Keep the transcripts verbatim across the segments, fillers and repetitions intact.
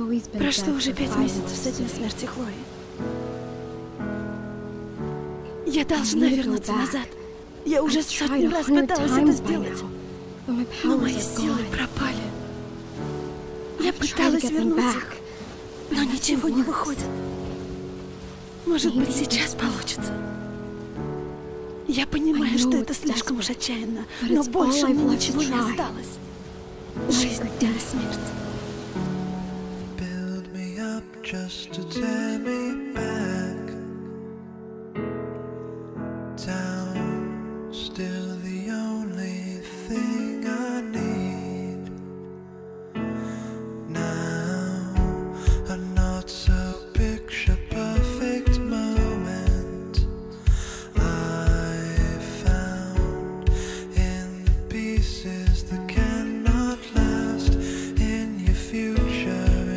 Прошло уже пять месяцев со дня смерти Хлои. Я должна вернуться назад. Я уже сотню раз пыталась это сделать, но мои силы пропали. Я пыталась вернуть их, но ничего не выходит. Может быть, сейчас получится. Я понимаю, что это слишком уж отчаянно, но больше мне ничего не осталось. Жизнь или смерть. Just to tear me back down, still the only thing I need now. A not so picture perfect moment I found in the pieces that cannot last in your future.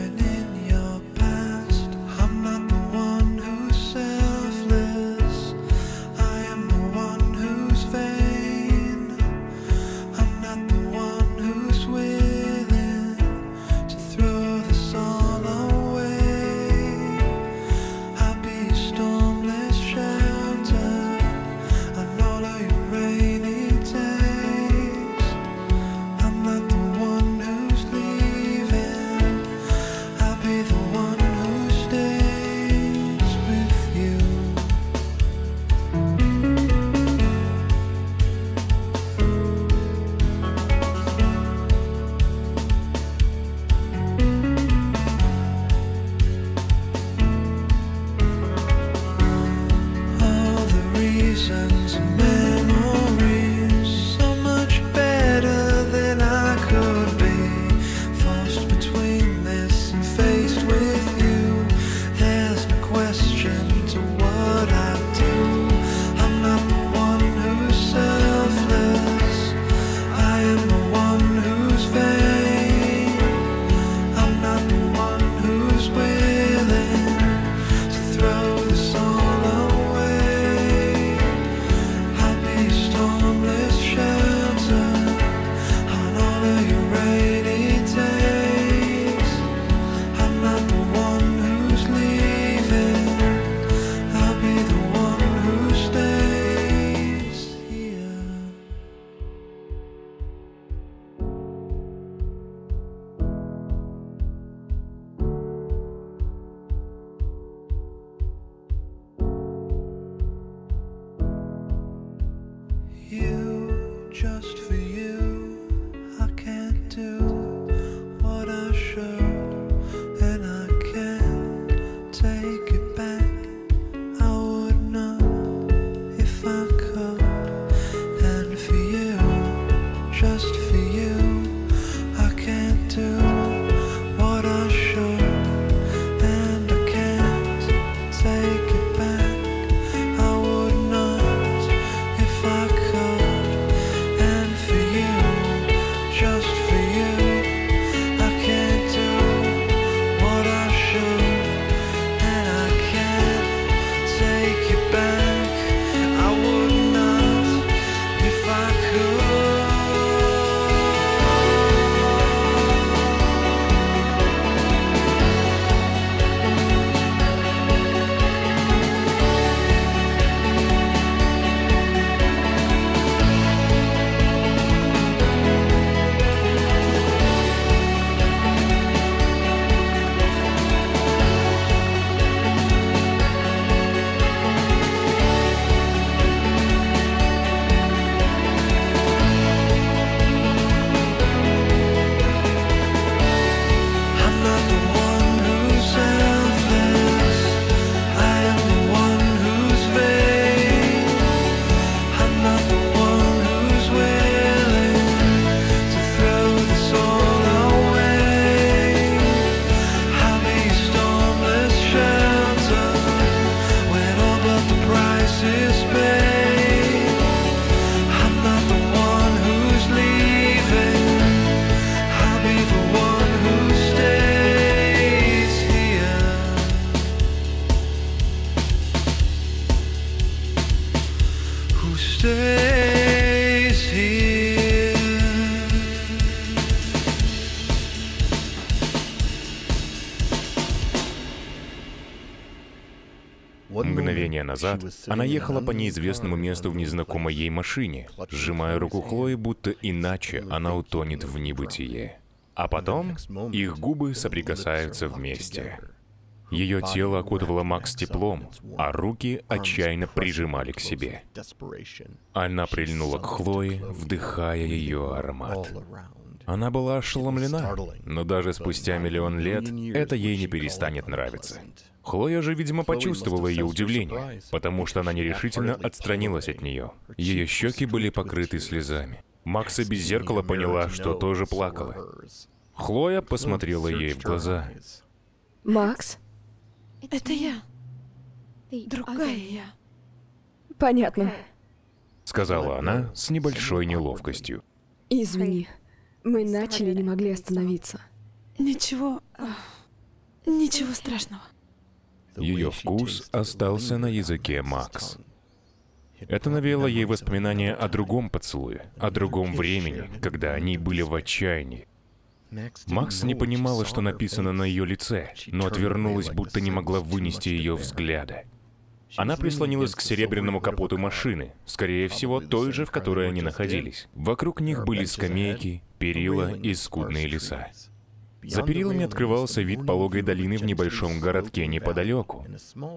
Just for you, I can't do what I should, and I can't take it back. I would not if I could, and for you, just for you, I can't do what I should, and I can't take it back. I would not if I could. Just for you, I can't do what I should, and I can't take it back. I would not if I could. Stays here. мгновение назад она ехала по неизвестному месту в незнакомой ей машине, сжимая руку Хлои, будто иначе она утонет в небытие. А потом их губы соприкасаются вместе. Ее тело окутывало Макс теплом, а руки отчаянно прижимали к себе. Она прильнула к Хлое, вдыхая ее аромат. Она была ошеломлена, но даже спустя миллион лет это ей не перестанет нравиться. Хлоя же, видимо, почувствовала ее удивление, потому что она нерешительно отстранилась от нее. Ее щеки были покрыты слезами. Макс и без зеркала поняла, что тоже плакала. Хлоя посмотрела ей в глаза. Макс? Это я. Другая я. Понятно. Сказала она с небольшой неловкостью. Извини. Мы начали и не могли остановиться. Ничего... Ничего страшного. Ее вкус остался на языке Макс. Это навело ей воспоминания о другом поцелуе, о другом времени, когда они были в отчаянии. Макс не понимала, что написано на ее лице, но отвернулась, будто не могла вынести ее взгляда. Она прислонилась к серебряному капоту машины, скорее всего, той же, в которой они находились. Вокруг них были скамейки, перила и скудные леса. За перилами открывался вид пологой долины в небольшом городке неподалеку.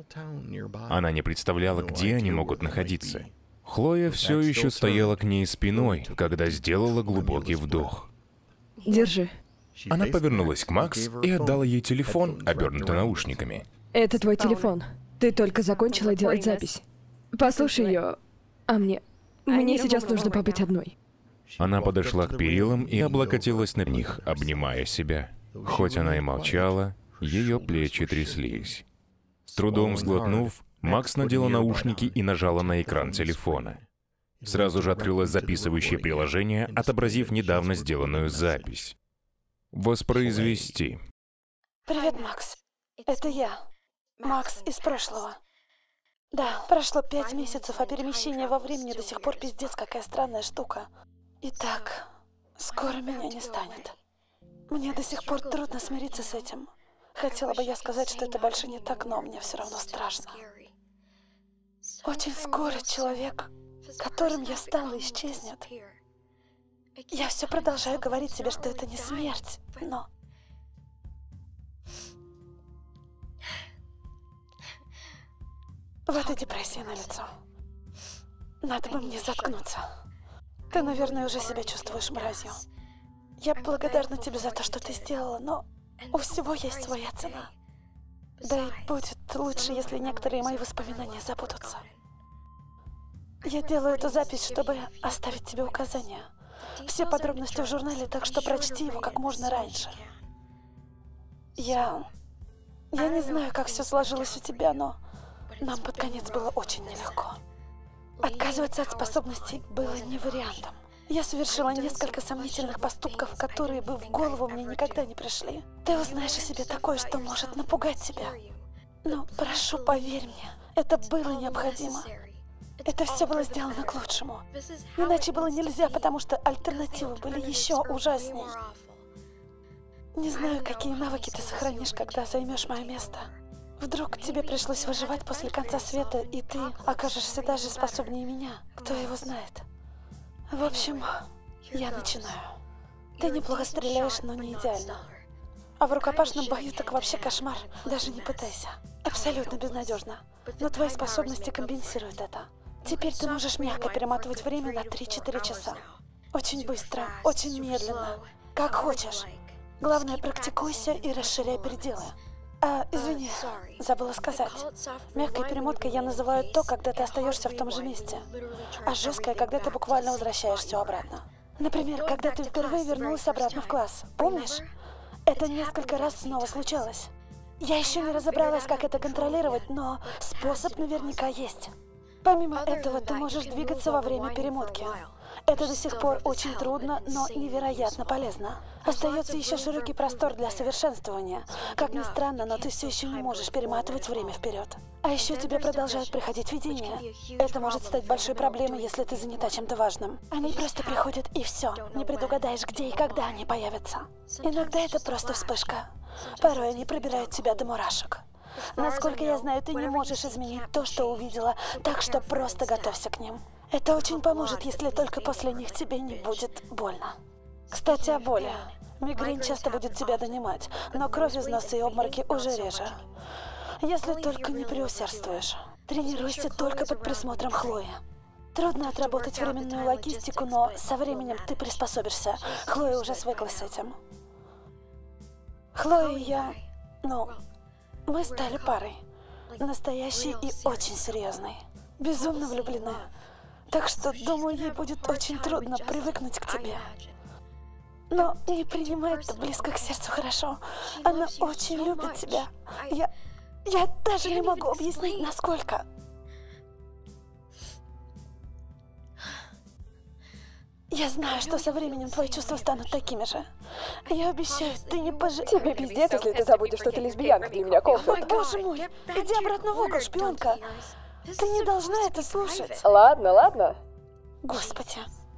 Она не представляла, где они могут находиться. Хлоя все еще стояла к ней спиной, когда сделала глубокий вдох. Держи. Она повернулась к Макс и отдала ей телефон, обернутый наушниками. Это твой телефон. Ты только закончила делать запись. Послушай ее, а мне... Мне сейчас нужно побыть одной. Она подошла к перилам и облокотилась на них, обнимая себя. Хоть она и молчала, ее плечи тряслись. С трудом сглотнув, Макс надела наушники и нажала на экран телефона. Сразу же открылось записывающее приложение, отобразив недавно сделанную запись. Воспроизвести. Привет, Макс. Это я. Макс из прошлого. Да, прошло пять месяцев, а перемещение во времени до сих пор пиздец какая странная штука. Итак, скоро меня не станет. Мне до сих пор трудно смириться с этим. Хотела бы я сказать, что это больше не так, но мне все равно страшно. Очень скоро человек, которым я стала, исчезнет. Я все продолжаю говорить себе, что это не смерть, но... Вот и депрессия на лицо. Надо бы мне заткнуться. Ты, наверное, уже себя чувствуешь мразью. Я благодарна тебе за то, что ты сделала, но у всего есть своя цена. Да и будет лучше, если некоторые мои воспоминания забудутся. Я делаю эту запись, чтобы оставить тебе указания. Все подробности в журнале, так что прочти его как можно раньше. Я... Я не знаю, как все сложилось у тебя, но нам под конец было очень нелегко. Отказываться от способностей было не вариантом. Я совершила несколько сомнительных поступков, которые бы в голову мне никогда не пришли. Ты узнаешь о себе такое, что может напугать тебя. Но прошу, поверь мне, это было необходимо. Это все было сделано к лучшему. Иначе было нельзя, потому что альтернативы были еще ужасней. Не знаю, какие навыки ты сохранишь, когда займешь мое место. Вдруг тебе пришлось выживать после конца света, и ты окажешься даже способнее меня. Кто его знает? В общем, я начинаю. Ты неплохо стреляешь, но не идеально. А в рукопашном бою так вообще кошмар. Даже не пытайся. Абсолютно безнадежно. Но твои способности компенсируют это. Теперь ты можешь мягко перематывать время на три-четыре часа. Очень быстро, очень медленно. Как хочешь. Главное, практикуйся и расширяй пределы. А, извини, забыла сказать. Мягкой перемоткой я называю то, когда ты остаешься в том же месте. А жесткая, когда ты буквально возвращаешь все обратно. Например, когда ты впервые вернулась обратно в класс. Помнишь? Это несколько раз снова случалось. Я еще не разобралась, как это контролировать, но способ наверняка есть. Помимо этого, ты можешь двигаться во время перемотки. Это до сих пор очень трудно, но невероятно полезно. Остается еще широкий простор для совершенствования. Как ни странно, но ты все еще не можешь перематывать время вперед. А еще тебе продолжают приходить видения. Это может стать большой проблемой, если ты занята чем-то важным. Они просто приходят и все. Не предугадаешь, где и когда они появятся. Иногда это просто вспышка. Порой они пробирают тебя до мурашек. Насколько я знаю, ты не можешь изменить то, что увидела, так что просто готовься к ним. Это очень поможет, если только после них тебе не будет больно. Кстати, о боли. Мигрень часто будет тебя донимать, но кровь из носа и обмороки уже реже. Если только не преусердствуешь. Тренируйся только под присмотром Хлои. Трудно отработать временную логистику, но со временем ты приспособишься. Хлоя уже свыклась с этим. Хлоя и я, ну, мы стали парой. Настоящей и очень серьезной. Безумно влюблены. Так что, думаю, ей будет очень трудно привыкнуть к тебе. Но не принимай это близко к сердцу, хорошо? Она очень любит тебя. Я... Я даже не могу объяснить, насколько. Я знаю, что со временем твои чувства станут такими же. Я обещаю, ты не пожалеешь. Тебе пиздец, если ты забудешь, что ты лесбиянка для меня, Колфилд. Ой, боже мой, иди обратно в угол, шпионка. Ты не должна это слушать. Ладно, ладно. Господи.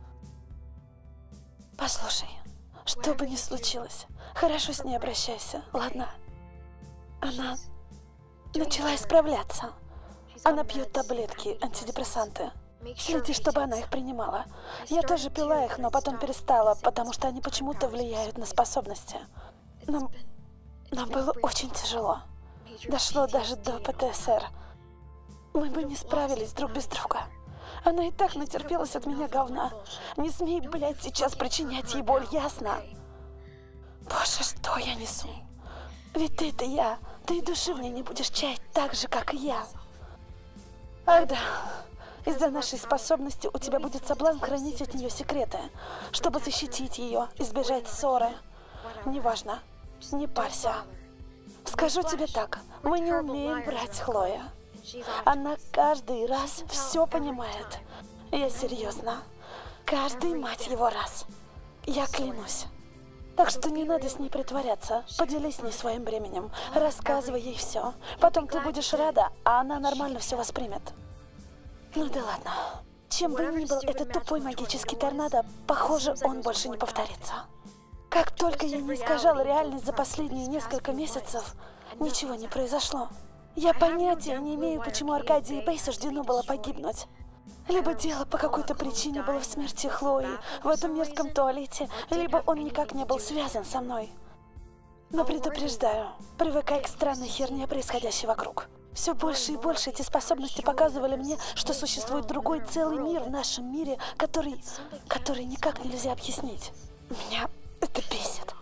Послушай, что бы ни случилось, хорошо с ней обращайся, ладно? Она начала исправляться. Она пьет таблетки, антидепрессанты. Следи, чтобы она их принимала. Я тоже пила их, но потом перестала, потому что они почему-то влияют на способности. Нам, нам было очень тяжело. Дошло даже до Пэ Тэ Эс Эр. Мы бы не справились друг без друга. Она и так натерпелась от меня говна. Не смей, блядь, сейчас причинять ей боль, ясно? Боже, что я несу? Ведь ты-то я. Ты и души в ней не будешь чаять так же, как и я. Ах да. Из-за нашей способности у тебя будет соблазн хранить от нее секреты, чтобы защитить ее, избежать ссоры. Неважно. Не парься. Скажу тебе так. Мы не умеем брать Хлоя. Она каждый раз все понимает. Я серьезно. Каждый, мать его, раз. Я клянусь. Так что не надо с ней притворяться. Поделись с ней своим бременем. Рассказывай ей все. Потом ты будешь рада, а она нормально все воспримет. Ну да ладно. Чем бы ни был этот тупой магический торнадо, похоже, он больше не повторится. Как только я не искажала реальность за последние несколько месяцев, ничего не произошло. Я понятия не имею, почему Аркадии и Бэй суждено было погибнуть. Либо дело по какой-то причине было в смерти Хлои в этом мерзком туалете, либо он никак не был связан со мной. Но предупреждаю, привыкай к странной херне, происходящей вокруг. Все больше и больше эти способности показывали мне, что существует другой целый мир в нашем мире, который, который никак нельзя объяснить. Меня это бесит.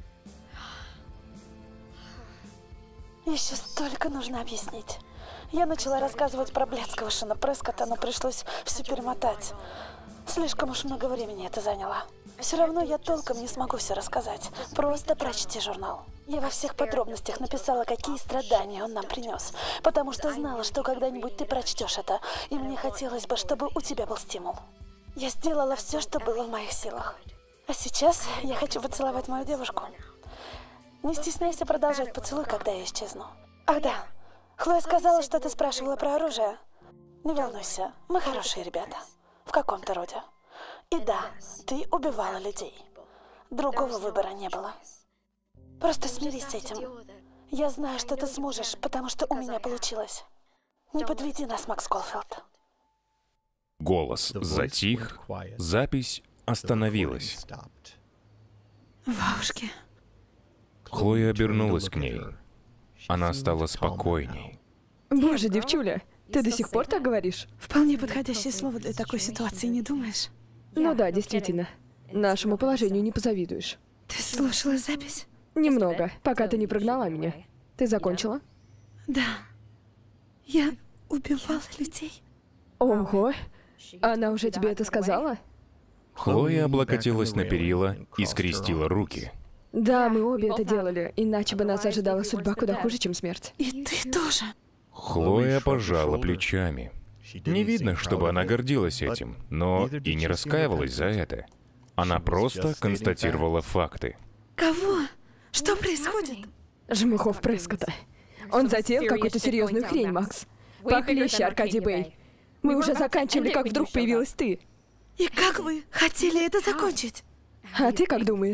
Еще столько нужно объяснить. Я начала рассказывать про блядского Шона Прескотта, но пришлось все перемотать. Слишком уж много времени это заняло. Все равно я толком не смогу все рассказать. Просто прочти журнал. Я во всех подробностях написала, какие страдания он нам принес, потому что знала, что когда-нибудь ты прочтешь это, и мне хотелось бы, чтобы у тебя был стимул. Я сделала все, что было в моих силах. А сейчас я хочу поцеловать мою девушку. Не стесняйся продолжать поцелуй, когда я исчезну. Ах да, Хлоя сказала, что ты спрашивала про оружие. Не волнуйся, мы хорошие ребята. В каком-то роде. И да, ты убивала людей. Другого выбора не было. Просто смирись с этим. Я знаю, что ты сможешь, потому что у меня получилось. Не подведи нас, Макс Колфилд. Голос затих, запись остановилась. Ваушки. Хлоя обернулась к ней. Она стала спокойней. Боже, девчуля, ты до сих пор так говоришь? Вполне подходящее слово для такой ситуации, не думаешь? Ну да, действительно. Нашему положению не позавидуешь. Ты слушала запись? Немного, пока ты не прогнала меня. Ты закончила? Да. Я убивала людей. Ого. Она уже тебе это сказала? Хлоя облокотилась на перила и скрестила руки. Да, мы обе это делали, иначе бы нас ожидала судьба куда хуже, чем смерть. И ты тоже. Хлоя пожала плечами. Не видно, чтобы она гордилась этим, но и не раскаивалась за это. Она просто констатировала факты. Кого? Что происходит? Жмыхов Прескотта. Он затеял какую-то серьезную хрень, Макс. Похлеще, Аркадий Бэй. Мы уже заканчивали, как вдруг появилась ты. И как вы хотели это закончить? А ты как думаешь?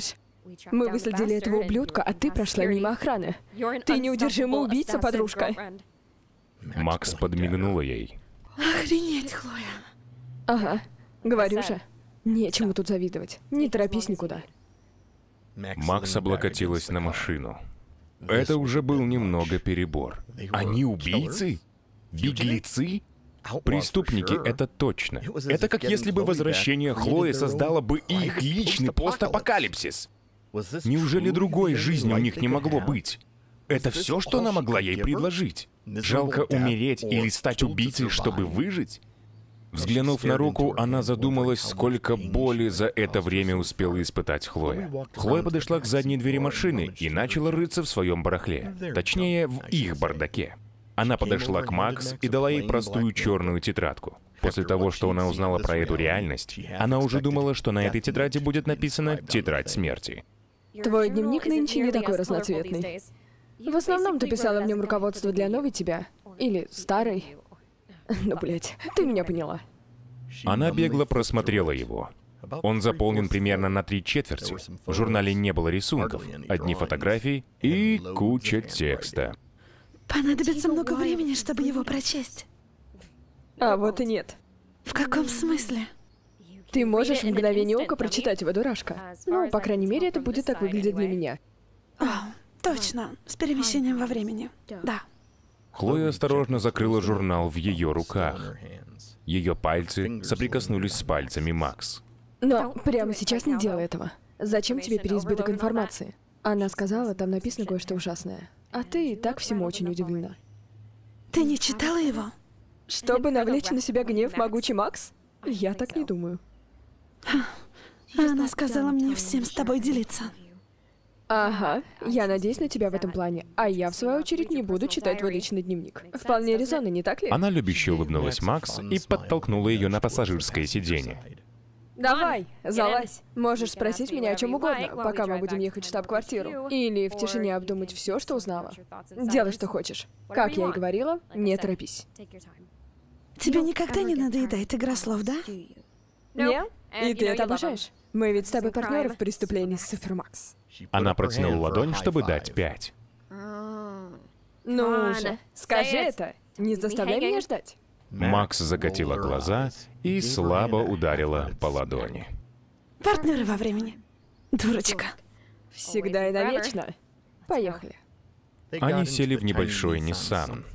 Мы выследили этого ублюдка, а ты прошла мимо охраны. Ты неудержимый убийца, подружка. Макс подмигнула ей. Охренеть, Хлоя. Ага, говорю же. Нечему тут завидовать. Не торопись никуда. Макс облокотилась на машину. Это уже был немного перебор. Они убийцы? Беглецы? Преступники — это точно. Это как если бы возвращение Хлои создало бы их личный постапокалипсис. Неужели другой жизни у них не могло быть? Это все, что она могла ей предложить? Жалко умереть или стать убийцей, чтобы выжить? Взглянув на руку, она задумалась, сколько боли за это время успела испытать Хлоя. Хлоя подошла к задней двери машины и начала рыться в своем барахле. Точнее, в их бардаке. Она подошла к Макс и дала ей простую черную тетрадку. После того, что она узнала про эту реальность, она уже думала, что на этой тетради будет написано «Тетрадь смерти». Твой дневник нынче не такой разноцветный. В основном ты писала в нем руководство для новой тебя. Или старой. Ну, блядь, ты меня поняла. Она бегло просмотрела его. Он заполнен примерно на три четверти. В журнале не было рисунков, одни фотографии и куча текста. Понадобится много времени, чтобы его прочесть. А вот и нет. В каком смысле? Ты можешь в мгновение ока прочитать его, дурашка. Ну, по крайней мере, это будет так выглядеть для меня. О, точно, с перемещением во времени. Да. Хлоя осторожно закрыла журнал в ее руках. Ее пальцы соприкоснулись с пальцами Макс. Но прямо сейчас не делай этого. Зачем тебе переизбыток информации? Она сказала, там написано кое-что ужасное. А ты и так всему очень удивлена. Ты не читала его? Чтобы навлечь на себя гнев могучий Макс? Я так не думаю. Она сказала мне всем с тобой делиться. Ага, я надеюсь на тебя в этом плане. А я, в свою очередь, не буду читать твой личный дневник. Вполне резонно, не так ли? Она любяще улыбнулась Макс и подтолкнула ее на пассажирское сиденье. Давай, залазь. Можешь спросить меня о чем угодно, пока мы будем ехать в штаб-квартиру. Или в тишине обдумать все, что узнала. Делай, что хочешь. Как я и говорила, не торопись. Тебе никогда не надоедает игра слов, да? Не? И ты это обожаешь. Мы ведь с тобой партнеры в преступлении с Цифр Макс. Она протянула ладонь, чтобы дать пять. Ну же, скажи это. Не заставляй меня ждать. Макс закатила глаза и слабо ударила по ладони. Партнеры во времени. Дурочка. Всегда и навечно. Поехали. Они сели в небольшой Ниссан.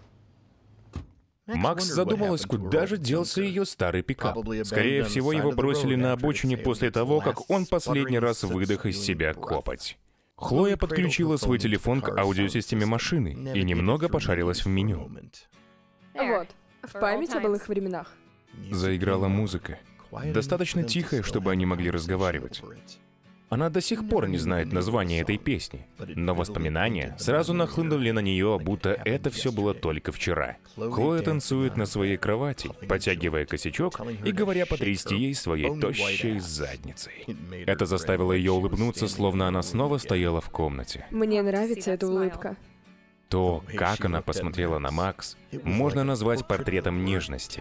Макс задумалась, куда же делся ее старый пикап. Скорее всего, его бросили на обочине после того, как он последний раз выдох из себя копоть. Хлоя подключила свой телефон к аудиосистеме машины и немного пошарилась в меню. Вот, в память о былых временах. Заиграла музыка. Достаточно тихая, чтобы они могли разговаривать. Она до сих пор не знает название этой песни, но воспоминания сразу нахлынули на нее, будто это все было только вчера. Хлоя танцует на своей кровати, потягивая косячок и говоря потрясти ей своей тощей задницей. Это заставило ее улыбнуться, словно она снова стояла в комнате. Мне нравится эта улыбка. То, как она посмотрела на Макс, можно назвать портретом нежности.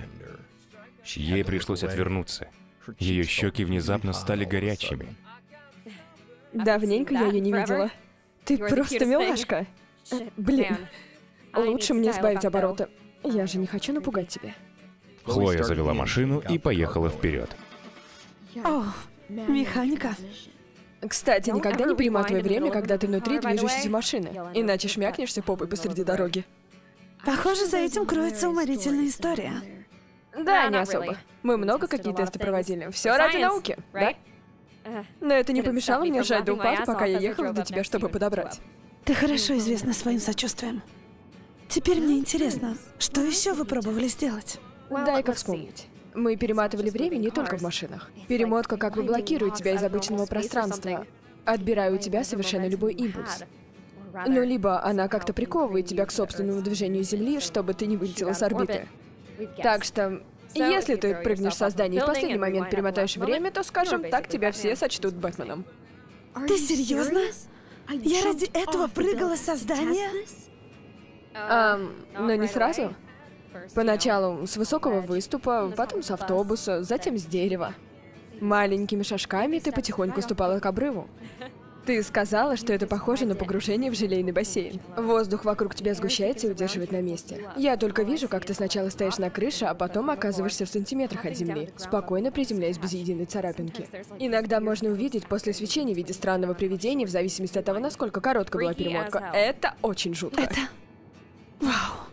Ей пришлось отвернуться. Ее щеки внезапно стали горячими. Давненько я ее не видела. Ты просто милашка. Блин, лучше мне сбавить обороты. Я же не хочу напугать тебя. Хлоя завела машину и поехала вперед. О, механика. Кстати, никогда не перематывай время, когда ты внутри движущейся машины, иначе шмякнешься попой посреди дороги. Похоже, за этим кроется уморительная история. Да, не особо. Мы много какие тесты проводили. Все ради науки, да? Но это не помешало мне сжать до упаду, пока я ехала до тебя, чтобы подобрать. Ты хорошо известна своим сочувствием. Теперь мне интересно, что еще вы пробовали сделать? Дай-ка вспомнить. Мы перематывали время не только в машинах. Перемотка как бы блокирует тебя из обычного пространства, отбирая у тебя совершенно любой импульс. Ну, либо она как-то приковывает тебя к собственному движению Земли, чтобы ты не вылетела с орбиты. Так что, если ты прыгнешь со здания и в последний момент перемотаешь время, то, скажем так, тебя все сочтут Бэтменом. Ты серьезно? Я ради этого прыгала со здания? Ам, но не сразу. Поначалу с высокого выступа, потом с автобуса, затем с дерева. Маленькими шажками ты потихоньку ступала к обрыву. Ты сказала, что это похоже на погружение в желейный бассейн. Воздух вокруг тебя сгущается и удерживает на месте. Я только вижу, как ты сначала стоишь на крыше, а потом оказываешься в сантиметрах от земли, спокойно приземляясь без единой царапинки. Иногда можно увидеть после свечения в виде странного привидения, в зависимости от того, насколько короткая была перемотка. Это очень жутко. Это... Вау.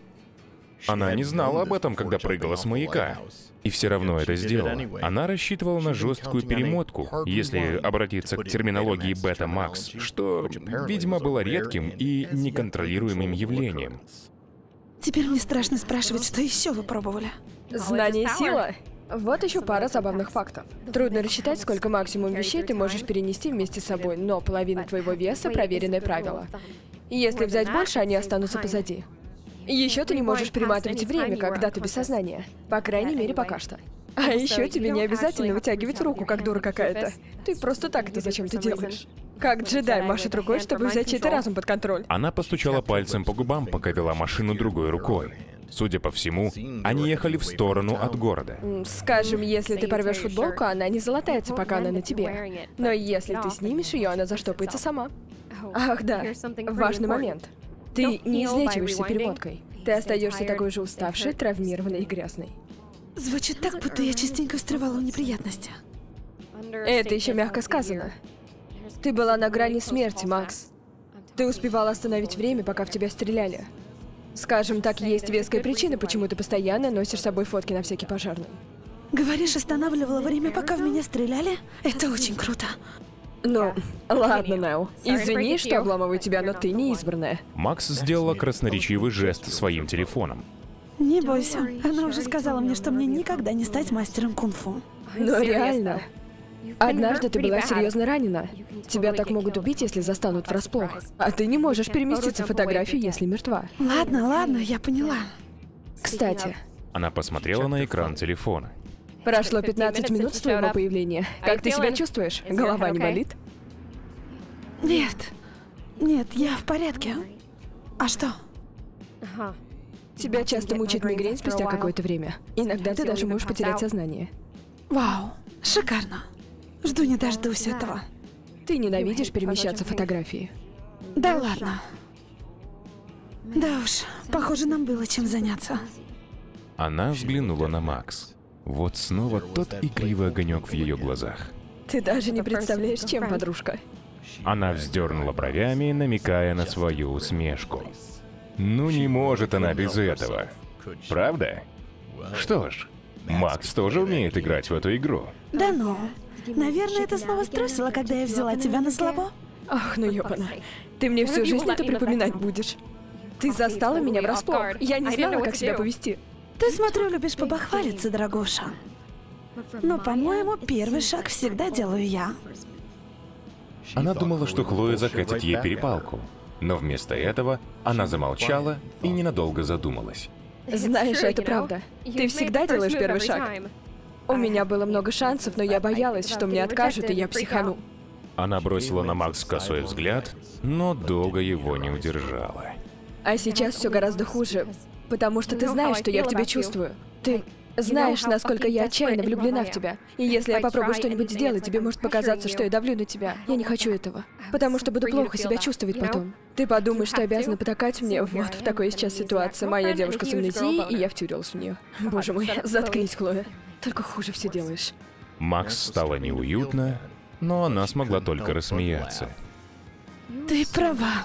Она не знала об этом, когда прыгала с маяка. И все равно это сделала. Она рассчитывала на жесткую перемотку, если обратиться к терминологии Бета-Макс, что, видимо, было редким и неконтролируемым явлением. Теперь мне страшно спрашивать, что еще вы пробовали. Знание — сила. Вот еще пара забавных фактов. Трудно рассчитать, сколько максимум вещей ты можешь перенести вместе с собой, но половина твоего веса — проверенное правило. Если взять больше, они останутся позади. Еще ты не можешь перематывать время, когда ты без сознания. По крайней мере, пока что. А еще тебе не обязательно вытягивать руку, как дура какая-то. Ты просто так это зачем-то делаешь. Как джедай машет рукой, чтобы взять чей-то разум под контроль. Она постучала пальцем по губам, пока вела машину другой рукой. Судя по всему, они ехали в сторону от города. Скажем, если ты порвешь футболку, она не залатается, пока она на тебе. Но если ты снимешь ее, она заштопается сама. Ах да, важный момент. Ты не излечиваешься перемоткой. Ты остаешься такой же уставшей, травмированной и грязной. Звучит так, будто я частенько встревала в неприятности. Это еще мягко сказано. Ты была на грани смерти, Макс. Ты успевала остановить время, пока в тебя стреляли. Скажем так, есть веская причина, почему ты постоянно носишь с собой фотки на всякий пожарный. Говоришь, останавливала время, пока в меня стреляли? Это очень круто. Ну, ладно, Нео. Извини, что обламываю тебя, но ты не избранная. Макс сделала красноречивый жест своим телефоном. Не бойся, она уже сказала мне, что мне никогда не стать мастером кунг-фу. Но реально. Однажды ты была серьезно ранена. Тебя так могут убить, если застанут врасплох. А ты не можешь переместиться в фотографию, если мертва. Ладно, ладно, я поняла. Кстати, Она посмотрела на экран телефона. прошло пятнадцать минут с твоего появления. Как ты себя чувствуешь? Голова не болит? Нет. Нет, я в порядке. А что? Тебя часто мучает мигрень спустя какое-то время. Иногда ты даже можешь потерять сознание. Вау, шикарно. Жду не дождусь этого. Ты ненавидишь перемещаться в фотографии. Да ладно. Да уж, похоже, нам было чем заняться. Она взглянула на Макс. Вот снова тот игривый огонек в ее глазах. Ты даже не представляешь, чем, подружка. Она вздернула бровями, намекая на свою усмешку. Ну не может она без этого. Правда? Что ж, Макс тоже умеет играть в эту игру. Да ну. Наверное, это снова струсила, когда я взяла тебя на слабо. Ах, ну ёпана. Ты мне всю жизнь это припоминать будешь. Ты застала меня врасплох. Я не знала, как себя повести. Ты, смотрю, любишь побахвалиться, дорогуша. Но, по-моему, первый шаг всегда делаю я. Она думала, что Хлоя закатит ей перепалку. Но вместо этого она замолчала и ненадолго задумалась. Знаешь, это правда. Ты всегда делаешь первый шаг. У меня было много шансов, но я боялась, что мне откажут, и я психану. Она бросила на Макс косой взгляд, но долго его не удержала. А сейчас все гораздо хуже, потому что ты знаешь, что я к тебе чувствую. Ты знаешь, насколько я отчаянно влюблена в тебя. И если я попробую что-нибудь сделать, тебе может показаться, что я давлю на тебя. Я не хочу этого, потому что буду плохо себя чувствовать потом. Ты подумаешь, что обязана потакать мне. Вот в такой сейчас ситуации. Моя девушка с амнезией, и я втюрилась в нее. Боже мой, заткнись, Хлоя. Только хуже все делаешь. Макс стало неуютно, но она смогла только рассмеяться. Ты права.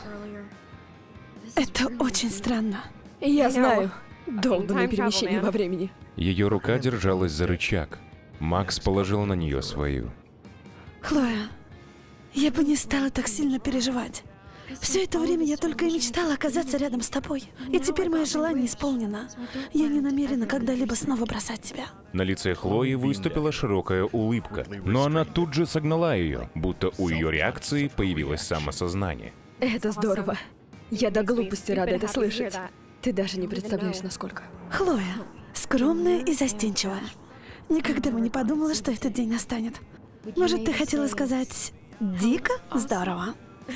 Это очень странно. Я знаю. Долбанное перемещение во времени. Ее рука держалась за рычаг. Макс положил на нее свою. Хлоя, я бы не стала так сильно переживать. Все это время я только и мечтала оказаться рядом с тобой. И теперь мое желание исполнено. Я не намерена когда-либо снова бросать тебя. На лице Хлои выступила широкая улыбка, но она тут же согнала ее, будто у ее реакции появилось самосознание. Это здорово. Я до глупости рада это слышать. Ты даже не представляешь, насколько. Хлоя, скромная и застенчивая. Никогда бы не подумала, что этот день настанет. Может, ты хотела сказать «дико здорово»?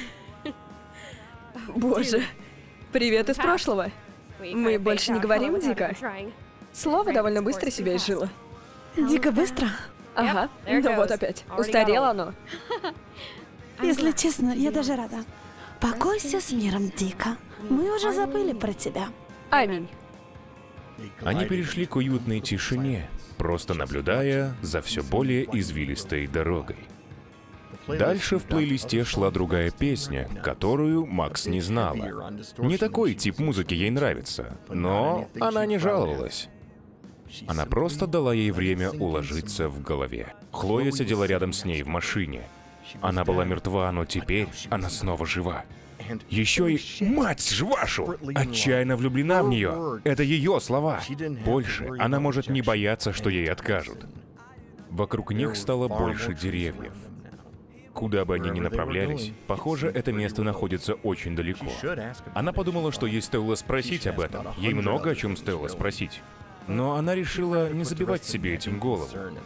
Боже, привет из прошлого. Мы больше не говорим дико. Слово довольно быстро себя изжило. Дико быстро? Ага, ну вот опять. Устарело оно. Если честно, я даже рада. Покойся с миром, Дика. Мы уже забыли про тебя. Аминь. Они перешли к уютной тишине, просто наблюдая за все более извилистой дорогой. Дальше в плейлисте шла другая песня, которую Макс не знала. Не такой тип музыки ей нравится, но она не жаловалась. Она просто дала ей время уложиться в голове. Хлоя сидела рядом с ней в машине. Она была мертва, но теперь она снова жива. Еще и мать ж вашу! Отчаянно влюблена в нее. Это ее слова. Больше она может не бояться, что ей откажут. Вокруг них стало больше деревьев. Куда бы они ни направлялись, похоже, это место находится очень далеко. Она подумала, что ей стоило спросить об этом. Ей много о чем стоило спросить. Но она решила не забивать себе этим голову.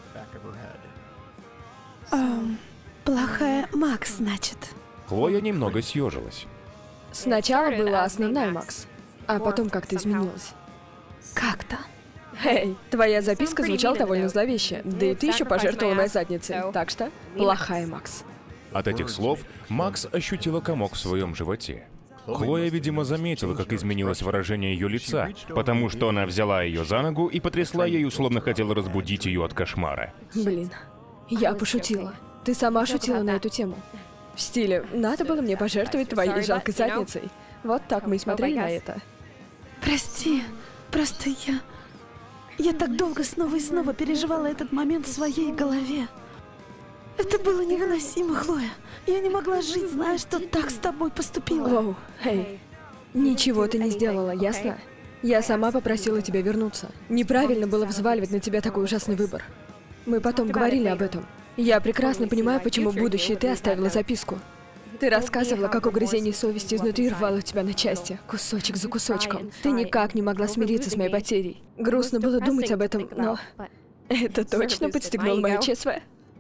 Эм, плохая Макс, значит. Хлоя немного съежилась. Сначала была основная Макс, а потом как-то изменилась. Как-то. Эй, твоя записка звучала довольно зловеще, да и ты еще пожертвовала моей задницей, так что плохая Макс. От этих слов Макс ощутила комок в своем животе. Хлоя, видимо, заметила, как изменилось выражение ее лица, потому что она взяла ее за ногу и потрясла ей, условно хотела разбудить ее от кошмара. Блин, я пошутила. Ты сама шутила на эту тему. В стиле «надо было мне пожертвовать твоей жалкой задницей». Вот так мы и смотрели на это. Прости, просто я... Я так долго снова и снова переживала этот момент в своей голове. Это было невыносимо, Хлоя. Я не могла жить, зная, что так с тобой поступила. Оу, эй, ничего ты не сделала, ясно? Я сама попросила тебя вернуться. Неправильно было взваливать на тебя такой ужасный выбор. Мы потом говорили об этом. Я прекрасно понимаю, почему в будущее ты оставила записку. Ты рассказывала, как угрызение совести изнутри рвало тебя на части, кусочек за кусочком. Ты никак не могла смириться с моей потерей. Грустно было думать об этом, но... Это точно подстегнуло мое ЧСВ.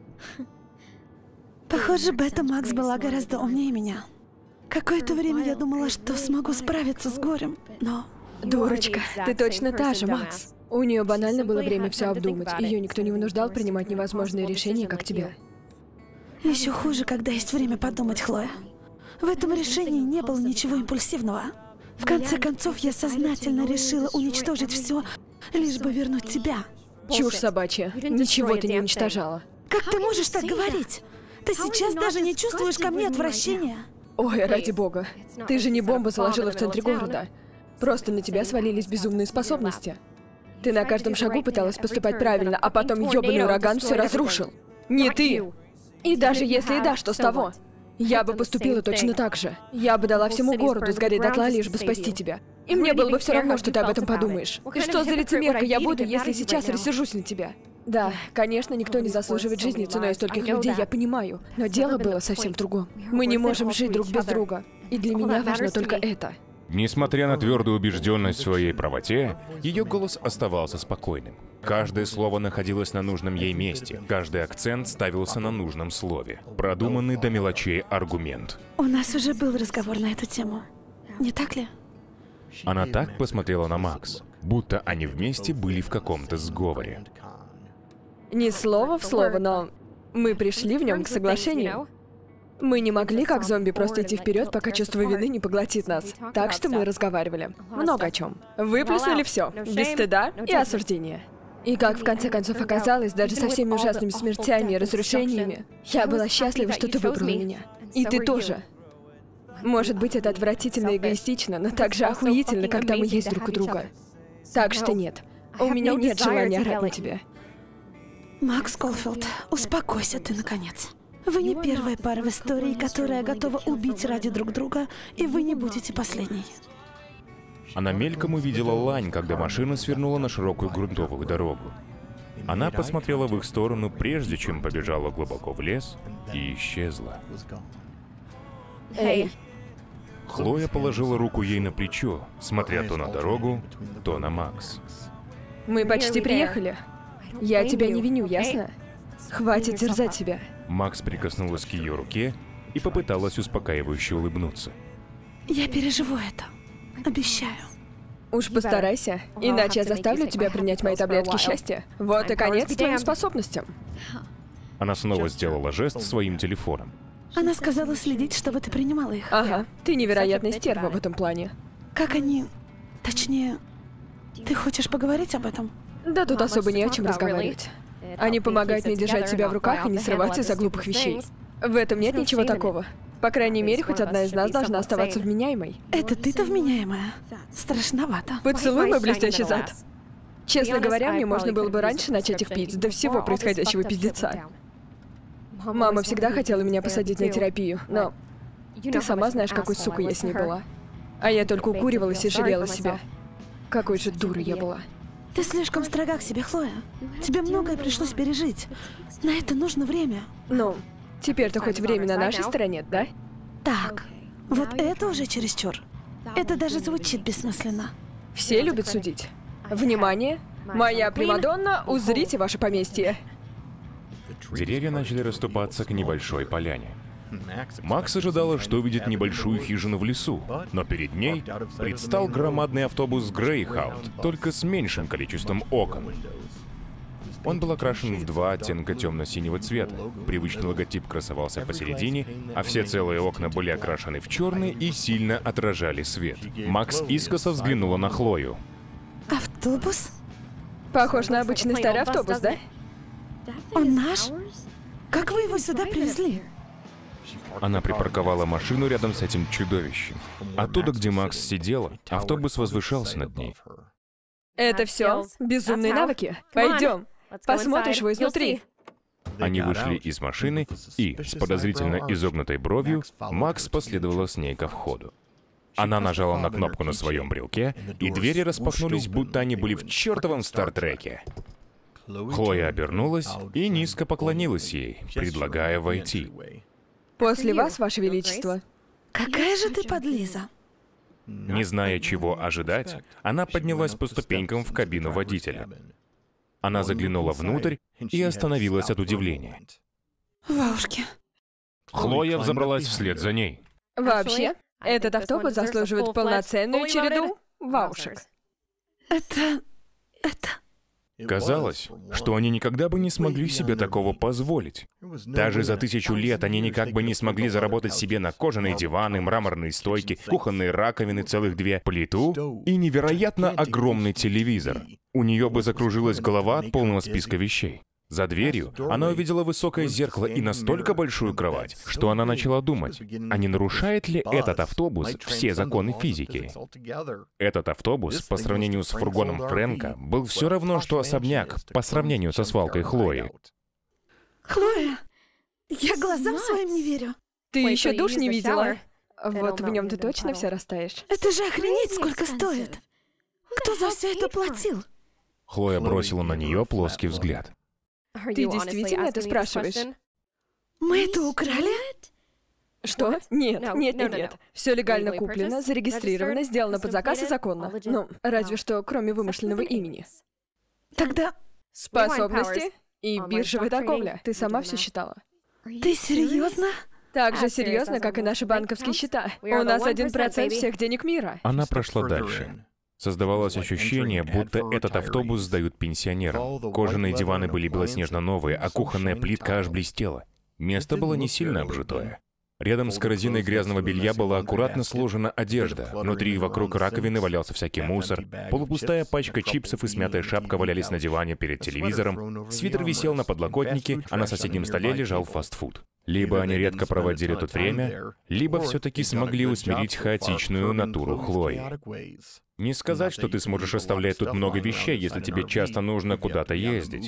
Похоже, Бета Макс была гораздо умнее меня. Какое-то время я думала, что смогу справиться с горем, но... Дурочка, ты точно та же, Макс. У нее банально было время все обдумать. Ее никто не вынуждал принимать невозможные решения, как тебя. Еще хуже, когда есть время подумать, Хлоя. В этом решении не было ничего импульсивного. В конце концов, я сознательно решила уничтожить все, лишь бы вернуть тебя. Чушь собачья. Ничего ты не уничтожала. Как ты можешь так говорить? Ты сейчас даже не чувствуешь ко мне отвращения? Ой, ради бога. Ты же не бомбу заложила в центре города. Просто на тебя свалились безумные способности. Ты на каждом шагу пыталась поступать правильно, а потом ёбаный ураган все разрушил. Не ты! И даже если и да, что с того? Я бы поступила точно так же. Я бы дала всему городу сгореть дотла, лишь бы спасти тебя. И мне было бы все равно, что ты об этом подумаешь. И что за лицемерка я буду, если сейчас рассержусь на тебя? Да, конечно, никто не заслуживает жизни ценой стольких людей, я понимаю. Но дело было совсем в другом. Мы не можем жить друг без друга. И для меня важно только это. Несмотря на твердую убежденность в своей правоте, ее голос оставался спокойным. Каждое слово находилось на нужном ей месте, каждый акцент ставился на нужном слове. Продуманный до мелочей аргумент. У нас уже был разговор на эту тему, не так ли? Она так посмотрела на Макс, будто они вместе были в каком-то сговоре. Не слово в слово, но мы пришли в нем к соглашению. Мы не могли, как зомби, просто идти вперед, пока чувство вины не поглотит нас. Так что мы разговаривали. Много о чем. Выплеснули все, без стыда и осуждения. И как в конце концов оказалось, даже со всеми ужасными смертями и разрушениями, я была счастлива, что ты выбрала меня. И ты тоже. Может быть, это отвратительно и эгоистично, но так же охуительно, когда мы есть друг у друга. Так что нет, у меня нет желания орать на тебя. Макс Колфилд, успокойся ты, наконец. Вы не первая пара в истории, которая готова убить ради друг друга, и вы не будете последней. Она мельком увидела лань, когда машина свернула на широкую грунтовую дорогу. Она посмотрела в их сторону, прежде чем побежала глубоко в лес и исчезла. Эй. Хлоя положила руку ей на плечо, смотря то на дорогу, то на Макс. Мы почти приехали. Я тебя не виню, ясно? Хватит терзать себя. Макс прикоснулась к ее руке и попыталась успокаивающе улыбнуться. Я переживу это. Обещаю. Уж постарайся, иначе я заставлю тебя принять мои таблетки счастья. Вот и конец твоим способностям. Она снова сделала жест своим телефоном. Она сказала следить, чтобы ты принимала их. Ага, ты невероятная стерва в этом плане. Как они... Точнее, ты хочешь поговорить об этом? Да тут особо не о чем разговаривать. Они помогают мне держать себя в руках и не срываться из-за глупых вещей. В этом нет ничего такого. По крайней мере, хоть одна из нас должна оставаться вменяемой. Это ты-то вменяемая? Страшновато. Поцелуй мой блестящий зад. Честно говоря, мне можно было бы раньше начать их пить, до всего происходящего пиздеца. Мама всегда хотела меня посадить на терапию, но... Ты сама знаешь, какой сукой я с ней была. А я только укуривалась и жалела себя. Какой же дурой я была. Ты слишком строга к себе, Хлоя. Тебе многое пришлось пережить. На это нужно время. Ну, теперь-то хоть время на нашей стороне, да? Так, вот это уже чересчур. Это даже звучит бессмысленно. Все любят судить. Внимание! Моя примадонна, узрите ваше поместье. Деревья начали расступаться к небольшой поляне. Макс ожидала, что увидит небольшую хижину в лесу, но перед ней предстал громадный автобус Greyhound, только с меньшим количеством окон. Он был окрашен в два оттенка темно-синего цвета. Привычный логотип красовался посередине, а все целые окна были окрашены в черный и сильно отражали свет. Макс искоса взглянула на Хлою. Автобус? Похож на обычный старый автобус, да? Он наш? Как вы его сюда привезли? Она припарковала машину рядом с этим чудовищем. Оттуда, где Макс сидела, автобус возвышался над ней. Это все безумные навыки. Пойдем. Посмотришь его изнутри. Они вышли из машины, и, с подозрительно изогнутой бровью, Макс последовала с ней ко входу. Она нажала на кнопку на своем брелке, и двери распахнулись, будто они были в чертовом Стартреке. Хлоя обернулась и низко поклонилась ей, предлагая войти. После вас, Ваше Величество. Какая же ты подлиза. Не зная, чего ожидать, она поднялась по ступенькам в кабину водителя. Она заглянула внутрь и остановилась от удивления. Ваушки. Хлоя взобралась вслед за ней. Вообще, этот автобус заслуживает полноценную череду ваушек. Это... это... Казалось, что они никогда бы не смогли себе такого позволить. Даже за тысячу лет они никак бы не смогли заработать себе на кожаные диваны, мраморные стойки, кухонные раковины, целых две, плиту и невероятно огромный телевизор. У нее бы закружилась голова от полного списка вещей. За дверью она увидела высокое зеркало и настолько большую кровать, что она начала думать, а не нарушает ли этот автобус все законы физики? Этот автобус, по сравнению с фургоном Фрэнка, был все равно, что особняк, по сравнению со свалкой Хлои. Хлоя, я глазам своим не верю. Ты еще душ не видела? Вот в нем ты точно все растаешь. Это же охренеть, сколько стоит. Кто за все это платил? Хлоя бросила на нее плоский взгляд. Ты действительно это спрашиваешь? Мы это украли? Что? Нет, нет, нет, нет. Все легально куплено, зарегистрировано, сделано под заказ и законно. Ну, разве что кроме вымышленного имени. Тогда... Способности и биржевая торговля. Ты сама все считала. Ты серьезно? Так же серьезно, как и наши банковские счета. У нас один процент всех денег мира. Она прошла дальше. Создавалось ощущение, будто этот автобус сдают пенсионерам. Кожаные диваны были белоснежно-новые, а кухонная плитка аж блестела. Место было не сильно обжитое. Рядом с корзиной грязного белья была аккуратно сложена одежда. Внутри и вокруг раковины валялся всякий мусор. Полупустая пачка чипсов и смятая шапка валялись на диване перед телевизором. Свитер висел на подлокотнике, а на соседнем столе лежал фастфуд. Либо они редко проводили тут время, либо все-таки смогли усмирить хаотичную натуру Хлои. Не сказать, что ты сможешь оставлять тут много вещей, если тебе часто нужно куда-то ездить.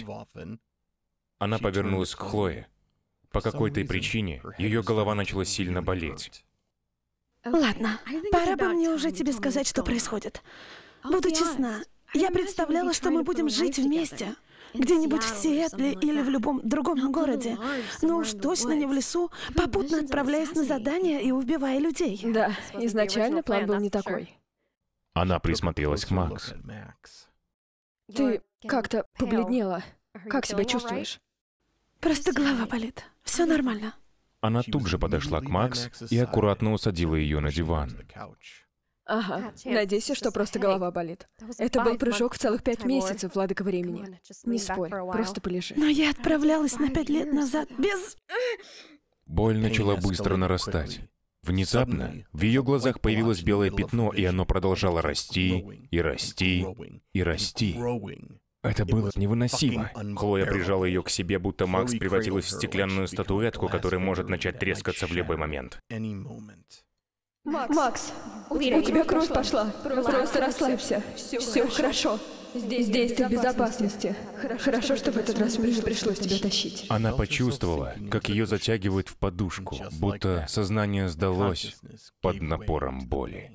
Она повернулась к Хлое. По какой-то причине ее голова начала сильно болеть. Ладно, пора бы мне уже тебе сказать, что происходит. Буду честна, я представляла, что мы будем жить вместе. Где-нибудь в Сиэтле или в любом другом городе. Но уж точно не в лесу, попутно отправляясь на задания и убивая людей. Да, изначально план был не такой. Она присмотрелась к Макс. Ты как-то побледнела. Как себя чувствуешь? Просто голова болит. Все нормально. Она тут же подошла к Макс и аккуратно усадила ее на диван. Ага, надейся, что просто голова болит. Это был прыжок в целых пять месяцев, владыка времени. Не спорь, просто полежи. Но я отправлялась на пять лет назад без... Боль начала быстро нарастать. Внезапно в ее глазах появилось белое пятно, и оно продолжало расти, и расти, и расти. Это было невыносимо. Хлоя прижала ее к себе, будто Макс превратилась в стеклянную статуэтку, которая может начать трескаться в любой момент. Макс, у тебя кровь пошла. Просто расслабься. Все хорошо. Здесь ты в безопасности. Хорошо, что в этот раз мне не пришлось тебя тащить. Она почувствовала, как ее затягивает в подушку, будто сознание сдалось под напором боли.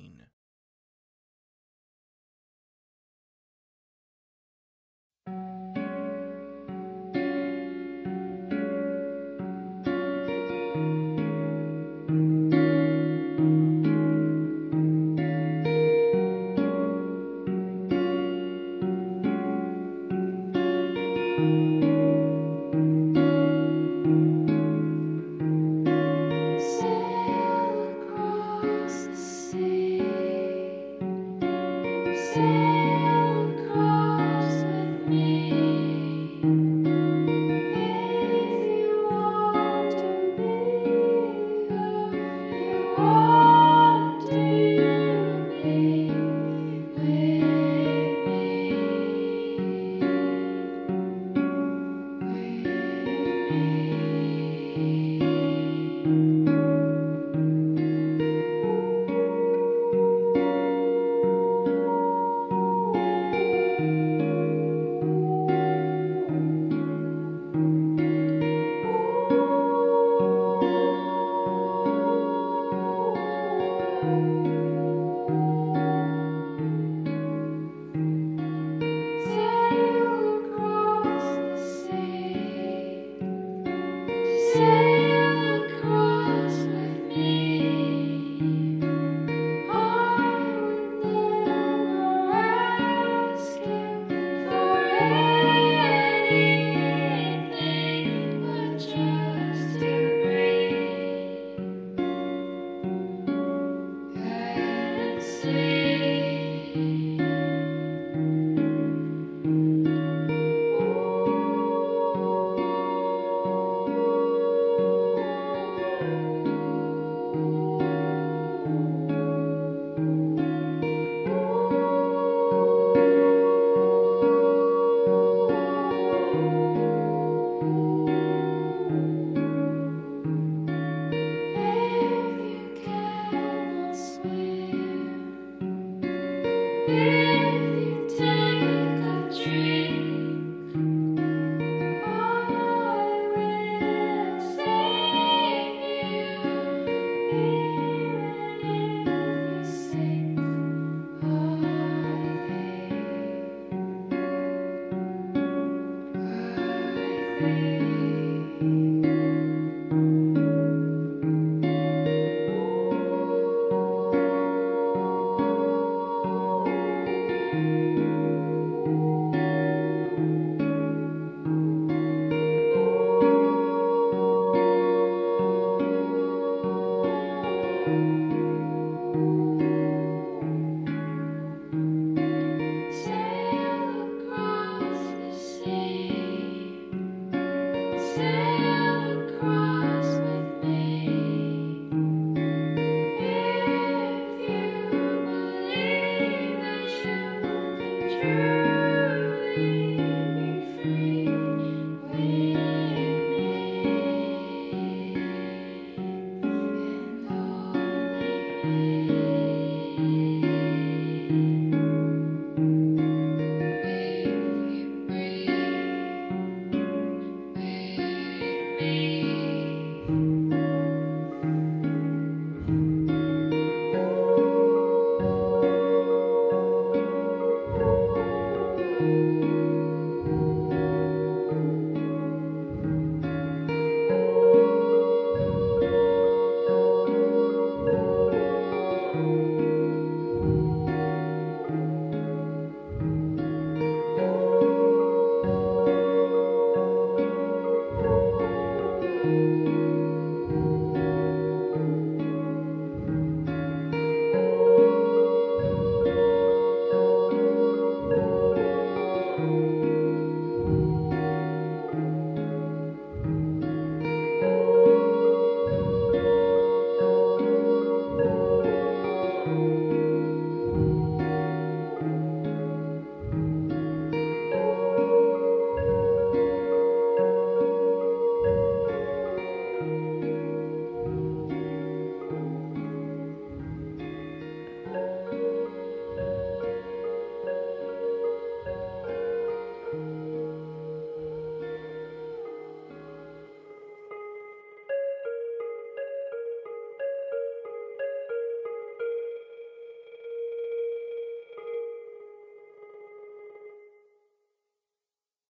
you.